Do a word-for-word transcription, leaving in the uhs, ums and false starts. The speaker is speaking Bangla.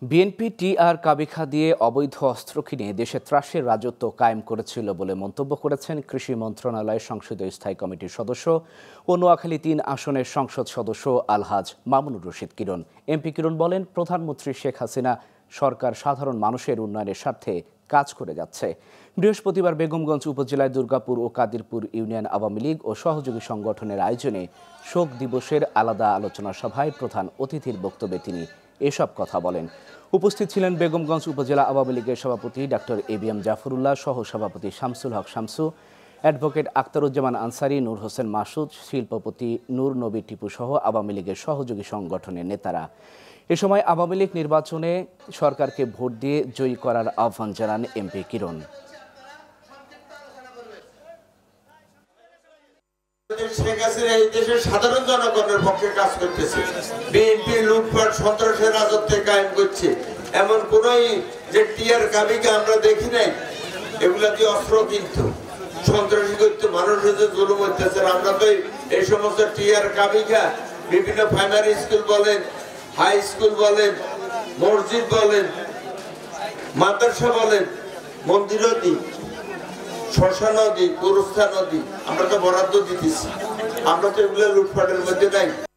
বিএনপি টিআর কাবিখা দিয়ে অবৈধ অস্ত্র কিনে দেশে ত্রাসের রাজত্ব কায়েম করেছিল বলে মন্তব্য করেছেন কৃষি মন্ত্রণালয়ের সংসদীয় স্থায়ী কমিটির সদস্য ও নোয়াখালী তিন আসনের সংসদ সদস্য আলহাজ মামুনুর রশিদ কিরণ। এমপি কিরণ বলেন, প্রধানমন্ত্রী শেখ হাসিনা সরকার সাধারণ মানুষের উন্নয়নের স্বার্থে কাজ করে যাচ্ছে। বৃহস্পতিবার বেগমগঞ্জ উপজেলায় দুর্গাপুর ও কাদিরপুর ইউনিয়ন আওয়ামী লীগ ও সহযোগী সংগঠনের আয়োজনে শোক দিবসের আলাদা আলোচনা সভায় প্রধান অতিথির বক্তব্যে তিনি এসব কথা বলেন। উপস্থিত ছিলেন বেগমগঞ্জ উপজেলা আওয়ামী লীগের সভাপতি doctor A B M Zafrullah, সহ সভাপতি শামসুল হক শামসু, অ্যাডভোকেট আখতারুজ্জামান আনসারি, নূর হোসেন মাসুদ, শিল্পপতি নূর নবী টিপু সহ আওয়ামী লীগের সহযোগী সংগঠনের নেতারা। এ সময় আওয়ামী লীগ নির্বাচনে সরকারকে ভোট দিয়ে জয়ী করার আহ্বান জানান এমপি কিরণ। শেখ হাসিনা এই দেশের সাধারণ জনগণের পক্ষে কাজ করতেছে, বিএনপি লুটপাট সন্ত্রাসের রাজত্বে কায়েম করছে। এমন কোন যে টিয়ার কাবিকে আমরা দেখি নাই। এগুলা দিয়ে অস্ত্র কিন্তু সন্ত্রাসী করতে মানুষের যে জুলুম হইতেছে, আমরা তো এই সমস্ত টিয়ার কাবিকা বিভিন্ন প্রাইমারি স্কুল বলেন, হাই স্কুল বলেন, মসজিদ বলেন, মাদ্রাসা বলেন, মন্দিরও দিই, শশা নদী, গোরস্থান নদী আমরা তো বরাদ্দ দিতেছি। আমরা তো এগুলো লুটপাটের মধ্যে নাই।